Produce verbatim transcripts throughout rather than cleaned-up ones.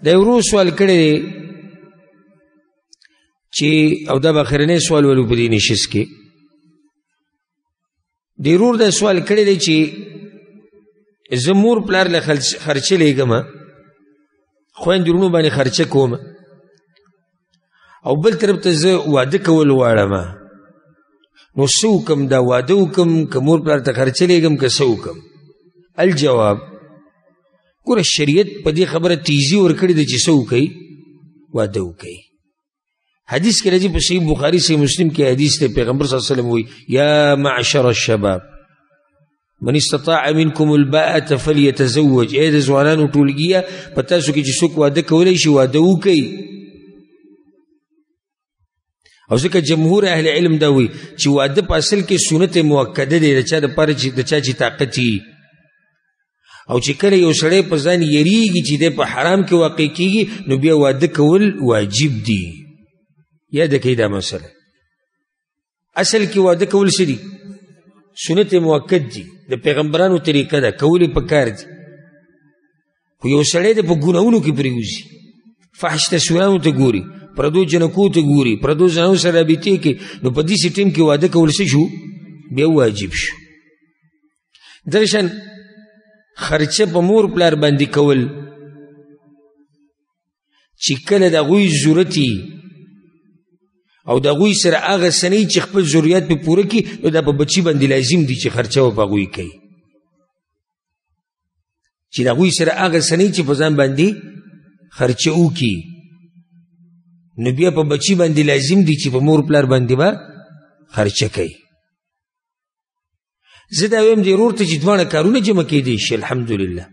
دا ورو سوال کړی دی چې او دا به اخرنی سوال ولو په دې نشست کې د ورور دا سوال کړی دی چې زه مور پلار له خرچه لېږم خویندې وروڼو باندې خرچه کوم او بل طرف ته زه واده کول غواړم نو څه وکړم دا واده وکړم که مور پلار ته خرچه لېږم که څه وکړم الجواب ګوره شریعت په دې خبره تیزي ورکړې ده چې څه وکئ واده وکئ حدیث کې راځي په صحیح بخاري صحیح مسلم کې حدیث دی پیغمبر صلی الله علیه وسلم وایي یا معشر الشباب من استطاع منکم الباءة فلیتزوج ای د ځوانانو ټولګیه په تاسو کې چې څوک واده کولی شي واده وکئ او ځکه جمهور اهل علم دا وایي چې واده په اصل کې سنت مؤکده دی د چا دپاره چې د چا چې طاقت وي او چې کله یو سړی په ځان یریږي چې دی په حرام کې واقع کېږي نو بیا واده کول واجب دي یاد کړئ دا مسله اصل کې واده کول څه دي سنت مؤکد دي د پیغمبرانو طریقه ده کول یې پکار دي خو یو سړی دی په ګناهونو کې پرېوځي فحش تصویرانو ته ګوري پردو جنکو ته ګوري پردو زنانو سره رابطې کې نو په داسې ټیم کې واده کول څه شو بیا واجب شو دغه شان خرچه په مور پلار باندې کول چې کله د هغوی ضرورت او د هغوی سره هغه سنی چې خپل ضرورت پې پوره کړي نو دا په بچي باندې لازم دي چې خرچه به په هغوی کوي چې د هغوی سره هغه سنی چې په ځان باندې خرچه وکړي نو بیا په بچي باندې لازم دي چې په مور پلار باندې به خرچه کوي زه دا ویم د ورور ته چې دواړه کارونه جمع کېدی شي الحمدلله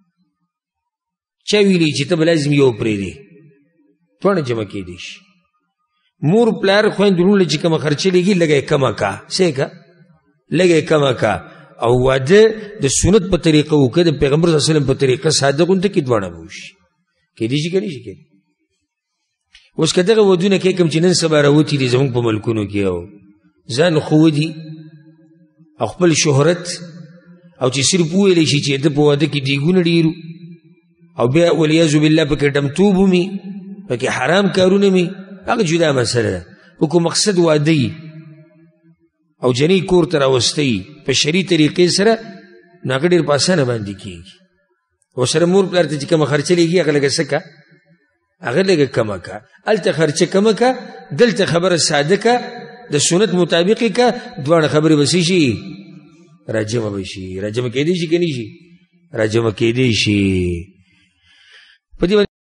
چا ویلي چې ته به لازم یو پرېږدې دواړه جمع کېدی شي مور پلار خویندې وروڼو چې کومه خرچه لېږي لږه یې کمه کا څه یې کا لږه یې کمه کا او واده د سنت په طریقه وکړه د پیغمبر صلی الله علیه وسلم په طریقه ساده غونډه کې دواړه به وشي کېدی شي کېدی شي کېدی اوس که دغه ودونه کې کوم چې نن سبا راوتي دي زموږ په ملکونو کې او ځان خو ودي او خپل شهرت او چې صرف وویلی شي چې د په واده کې دیګونه ډېرو او بیا ولیعاذ بالله پکې ډمتوب ومي پکې حرام کارونه مي هغه جدا مسله ده خو که مقصد واده وي او جنۍ کور ته راوستی په شرعي طریقې سره نو هغه ډېر په اسانه باندې کېږي ورسره مور پلار ته چې کومه خرچه لېږي هغه لږه څه که هغه لږه کمه که هلته خرچه کمه که دلته خبره ساده که د سنت مطابقې که دواړه خبرې به څه شي راجمه به شي راجمه کېدی شي که نه شي راجمه کېدی شي په دې